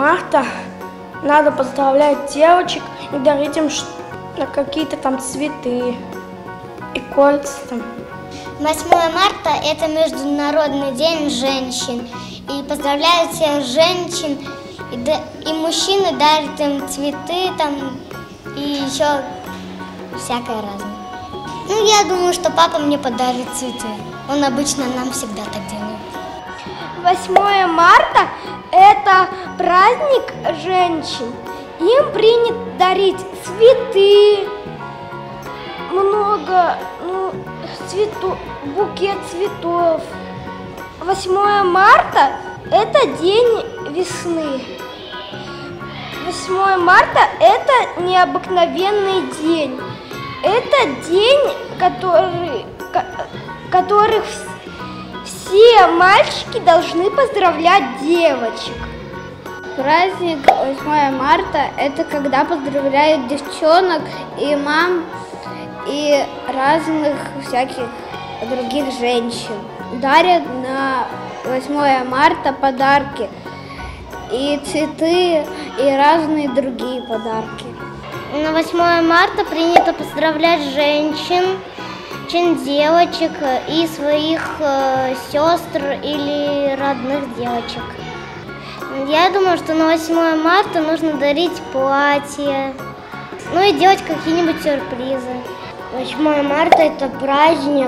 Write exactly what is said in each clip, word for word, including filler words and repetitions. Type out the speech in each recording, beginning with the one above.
марта надо поздравлять девочек и дарить им какие-то там цветы и кольца там. восьмое марта – это Международный день женщин. И поздравляют всех женщин, и, да, и мужчины дарят им цветы там, и еще всякое разное. Ну, я думаю, что папа мне подарит цветы. Он обычно нам всегда так делает. восьмое марта – это праздник женщин. Им принято дарить цветы, много, ну, цвету, букет цветов. восьмое марта – это день весны. восьмое марта – это необыкновенный день. Это день, который, которых все мальчики должны поздравлять девочек. Праздник восьмое марта – это когда поздравляют девчонок и мам, и разных всяких других женщин. Дарят на восьмое марта подарки, и цветы, и разные другие подарки. На восьмое марта принято поздравлять женщин, девочек и своих э, сестр или родных девочек. Я думаю, что на восьмое марта нужно дарить платье, ну и делать какие-нибудь сюрпризы. восьмое марта – это праздник,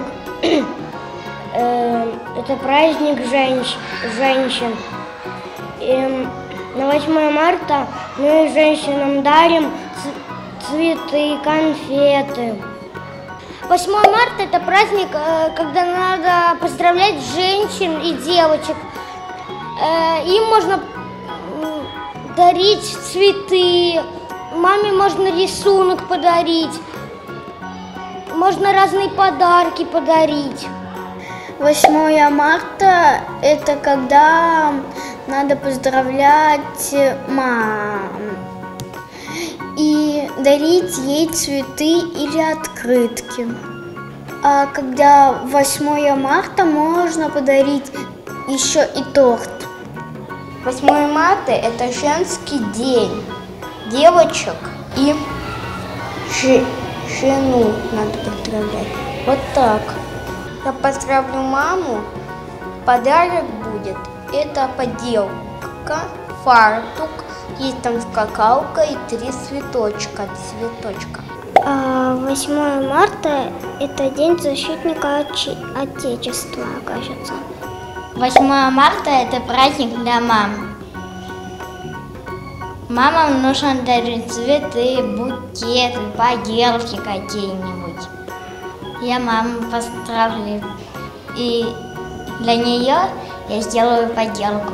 э, это праздник женщ, женщин. И на восьмое марта мы женщинам дарим цветы, конфеты. восьмое марта – это праздник, когда надо поздравлять женщин и девочек. Им можно дарить цветы, маме можно рисунок подарить, можно разные подарки подарить. восьмое марта – это когда надо поздравлять маму и дарить ей цветы или открытки. А когда восьмое марта, можно подарить еще и торт. восьмое марта – это женский день девочек и жену надо поздравлять. Вот так. Я поздравлю маму, подарок будет. Это поделка, фартук, есть там скакалка и три цветочка, цветочка. восьмое марта – это день защитника Отечества, кажется. восьмое марта – это праздник для мам. Мамам нужно дарить цветы, букеты, поделки какие-нибудь. Я маму поздравлю, и для нее я сделаю поделку.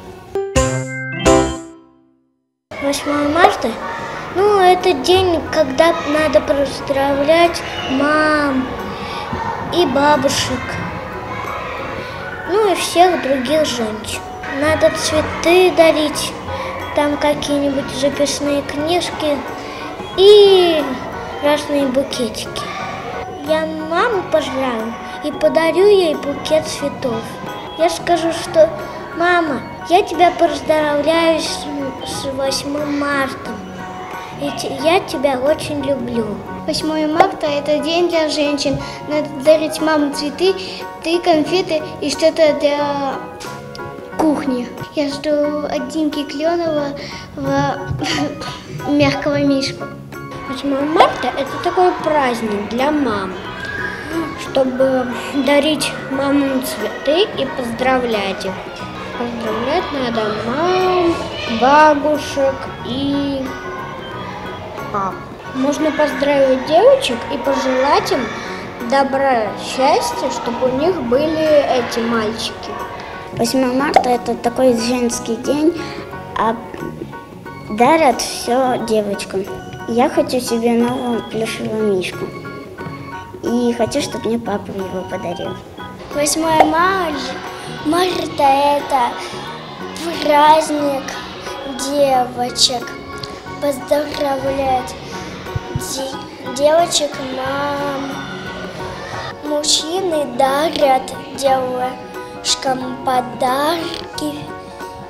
восьмое марта, ну, это день, когда надо поздравлять мам и бабушек, ну и всех других женщин. Надо цветы дарить, там какие-нибудь записные книжки и разные букетики. Я маму поздравлю и подарю ей букет цветов. Я скажу, что мама, я тебя поздравляю с, с восьмым марта. И я тебя очень люблю. восьмое марта – это день для женщин. Надо дарить маме цветы, ты конфеты и что-то для кухни. Я жду от Димки Кленова мягкого мишку. восьмое марта – это такой праздник для мам, чтобы дарить мамам цветы и поздравлять их. Поздравлять надо мам, бабушек и пап. Можно поздравить девочек и пожелать им добра, счастья, чтобы у них были эти мальчики. восьмое марта – это такой женский день, а дарят все девочкам. Я хочу себе нового плюшевого мишку. И хочу, чтобы мне папа его подарил. восьмое марта – это праздник девочек. Поздравлять девочек, мам. Мужчины дарят девушкам подарки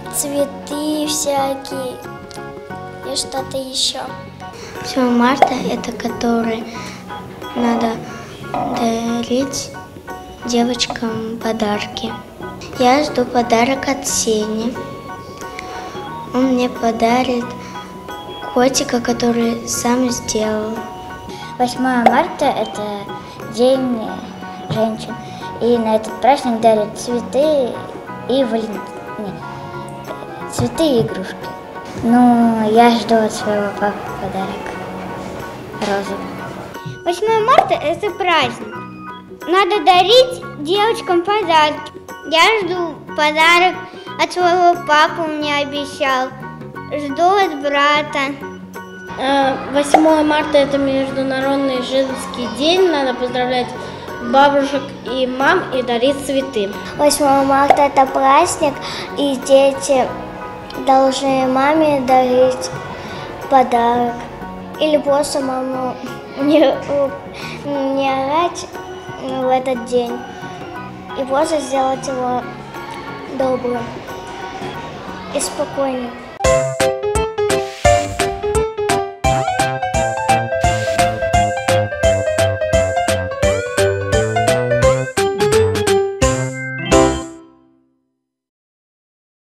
цветы всякие и что-то еще. восьмое марта – это который надо дарить девочкам подарки. Я жду подарок от Сени. Он мне подарит котика, который сам сделал. восьмое марта – это день женщин. И на этот праздник дарят цветы и валентин... цветы и игрушки. Ну, я жду от своего папы подарок. Розы. восьмое марта – это праздник. Надо дарить девочкам подарки. Я жду подарок от своего папы, мне обещал. Жду от брата. восьмое марта – это Международный женский день. Надо поздравлять бабушек и мам и дарить цветы. восьмое марта – это праздник, и дети должны маме дарить подарок. Или просто маму не, не орать в этот день и просто сделать его добрым и спокойным.